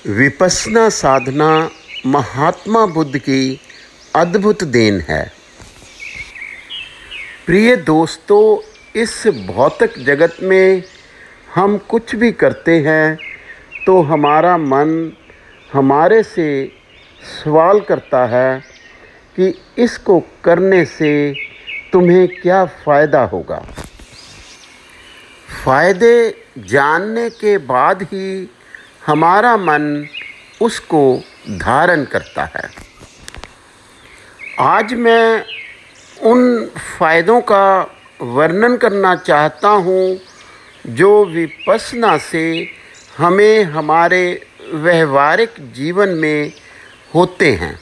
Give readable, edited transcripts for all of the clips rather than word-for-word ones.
विपश्यना साधना महात्मा बुद्ध की अद्भुत देन है। प्रिय दोस्तों, इस भौतिक जगत में हम कुछ भी करते हैं तो हमारा मन हमारे से सवाल करता है कि इसको करने से तुम्हें क्या फ़ायदा होगा। फ़ायदे जानने के बाद ही हमारा मन उसको धारण करता है। आज मैं उन फ़ायदों का वर्णन करना चाहता हूँ जो विपश्यना से हमें हमारे व्यवहारिक जीवन में होते हैं।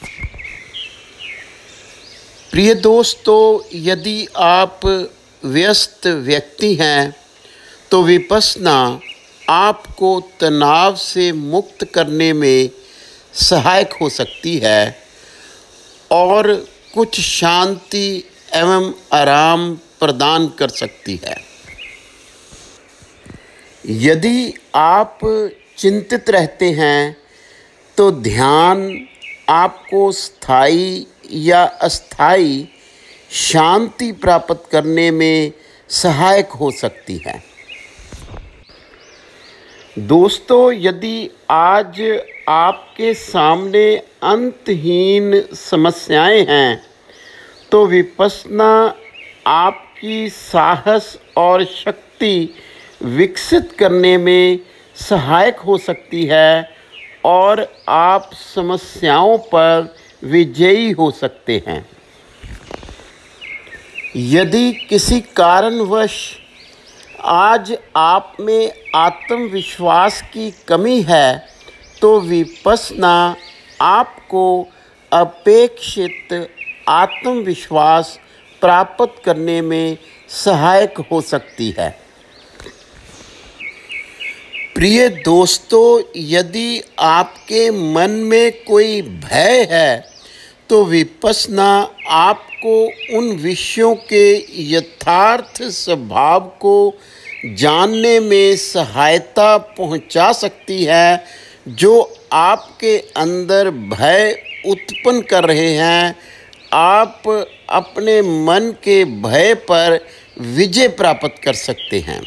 प्रिय दोस्तों, यदि आप व्यस्त व्यक्ति हैं तो विपश्यना आपको तनाव से मुक्त करने में सहायक हो सकती है और कुछ शांति एवं आराम प्रदान कर सकती है। यदि आप चिंतित रहते हैं तो ध्यान आपको स्थायी या अस्थायी शांति प्राप्त करने में सहायक हो सकती है। दोस्तों, यदि आज आपके सामने अंतहीन समस्याएं हैं तो विपश्यना आपकी साहस और शक्ति विकसित करने में सहायक हो सकती है और आप समस्याओं पर विजयी हो सकते हैं। यदि किसी कारणवश आज आप में आत्मविश्वास की कमी है तो विपश्यना आपको अपेक्षित आत्मविश्वास प्राप्त करने में सहायक हो सकती है। प्रिय दोस्तों, यदि आपके मन में कोई भय है तो विपश्यना आपको उन विषयों के यथार्थ स्वभाव को जानने में सहायता पहुंचा सकती है जो आपके अंदर भय उत्पन्न कर रहे हैं। आप अपने मन के भय पर विजय प्राप्त कर सकते हैं।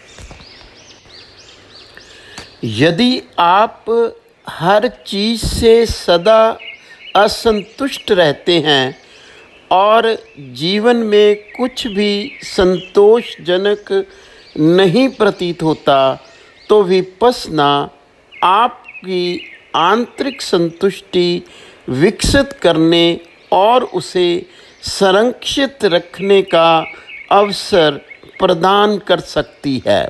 यदि आप हर चीज़ से सदा असंतुष्ट रहते हैं और जीवन में कुछ भी संतोषजनक नहीं प्रतीत होता तो विपश्यना आपकी आंतरिक संतुष्टि विकसित करने और उसे संरक्षित रखने का अवसर प्रदान कर सकती है।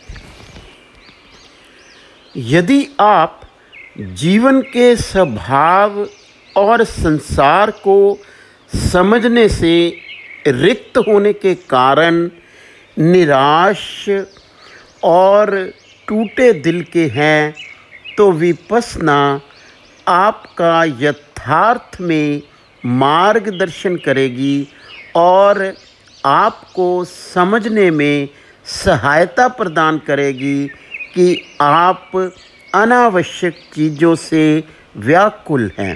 यदि आप जीवन के स्वभाव और संसार को समझने से रिक्त होने के कारण निराश और टूटे दिल के हैं तो विपश्यना आपका यथार्थ में मार्गदर्शन करेगी और आपको समझने में सहायता प्रदान करेगी कि आप अनावश्यक चीज़ों से व्याकुल हैं।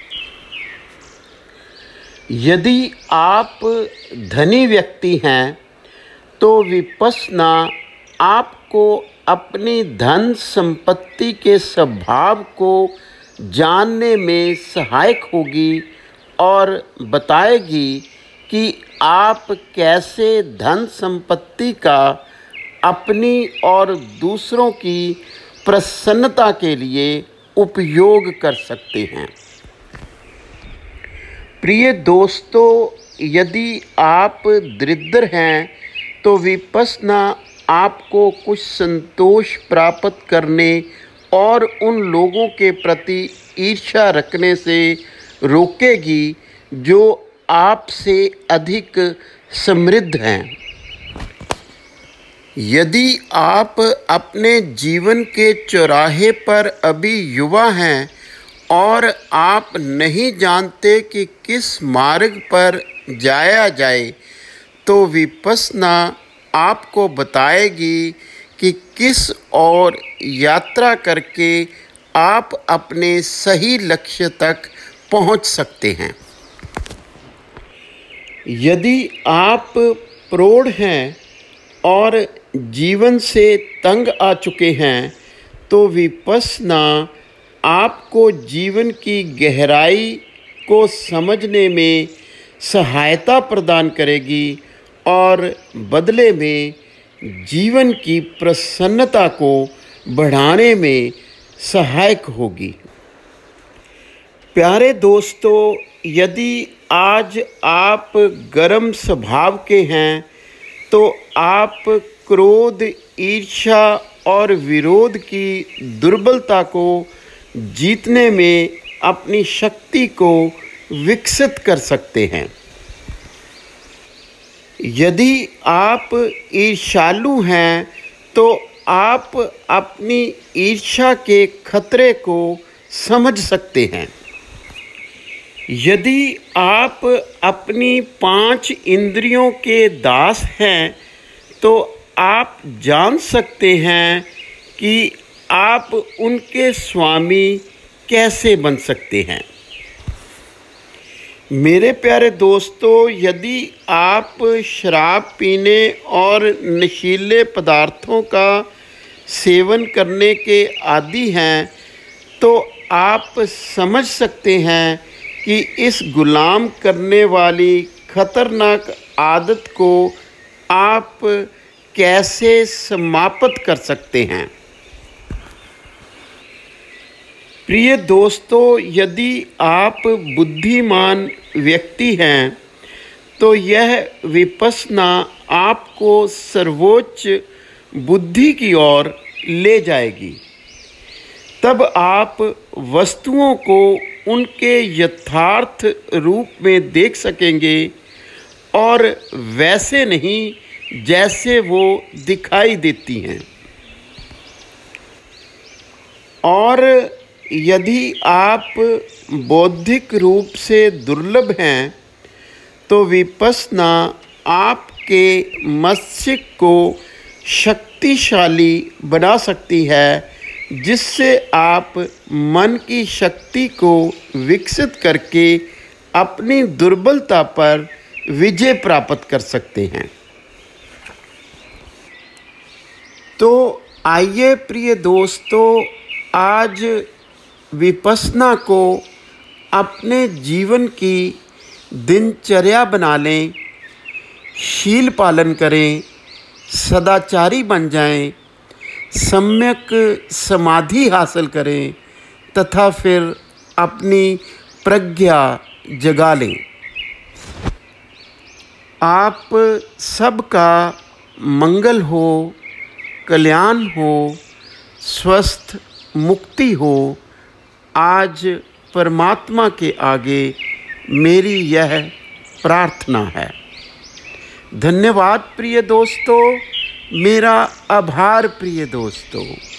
यदि आप धनी व्यक्ति हैं तो विपश्यना आपको अपनी धन संपत्ति के स्वभाव को जानने में सहायक होगी और बताएगी कि आप कैसे धन संपत्ति का अपनी और दूसरों की प्रसन्नता के लिए उपयोग कर सकते हैं। प्रिय दोस्तों, यदि आप दरिद्र हैं तो विपश्यना आपको कुछ संतोष प्राप्त करने और उन लोगों के प्रति ईर्ष्या रखने से रोकेगी जो आपसे अधिक समृद्ध हैं। यदि आप अपने जीवन के चौराहे पर अभी युवा हैं और आप नहीं जानते कि किस मार्ग पर जाया जाए तो विपश्यना आपको बताएगी कि किस ओर यात्रा करके आप अपने सही लक्ष्य तक पहुंच सकते हैं। यदि आप प्रौढ़ हैं और जीवन से तंग आ चुके हैं तो विपश्यना आपको जीवन की गहराई को समझने में सहायता प्रदान करेगी और बदले में जीवन की प्रसन्नता को बढ़ाने में सहायक होगी। प्यारे दोस्तों, यदि आज आप गर्म स्वभाव के हैं तो आप क्रोध, ईर्ष्या और विरोध की दुर्बलता को जीतने में अपनी शक्ति को विकसित कर सकते हैं। यदि आप ईर्ष्यालु हैं तो आप अपनी ईर्ष्या के खतरे को समझ सकते हैं। यदि आप अपनी 5 इंद्रियों के दास हैं तो आप जान सकते हैं कि आप उनके स्वामी कैसे बन सकते हैं। मेरे प्यारे दोस्तों, यदि आप शराब पीने और नशीले पदार्थों का सेवन करने के आदी हैं तो आप समझ सकते हैं कि इस गुलाम करने वाली खतरनाक आदत को आप कैसे समाप्त कर सकते हैं। प्रिय दोस्तों, यदि आप बुद्धिमान व्यक्ति हैं तो यह विपश्यना आपको सर्वोच्च बुद्धि की ओर ले जाएगी। तब आप वस्तुओं को उनके यथार्थ रूप में देख सकेंगे और वैसे नहीं जैसे वो दिखाई देती हैं। और यदि आप बौद्धिक रूप से दुर्लभ हैं तो विपश्यना आपके मस्तिष्क को शक्तिशाली बना सकती है, जिससे आप मन की शक्ति को विकसित करके अपनी दुर्बलता पर विजय प्राप्त कर सकते हैं। तो आइए प्रिय दोस्तों, आज विपश्यना को अपने जीवन की दिनचर्या बना लें, शील पालन करें, सदाचारी बन जाएं, सम्यक समाधि हासिल करें तथा फिर अपनी प्रज्ञा जगा लें। आप सबका मंगल हो, कल्याण हो, स्वस्थ मुक्ति हो। आज परमात्मा के आगे मेरी यह प्रार्थना है। धन्यवाद प्रिय दोस्तों, मेरा आभार प्रिय दोस्तों।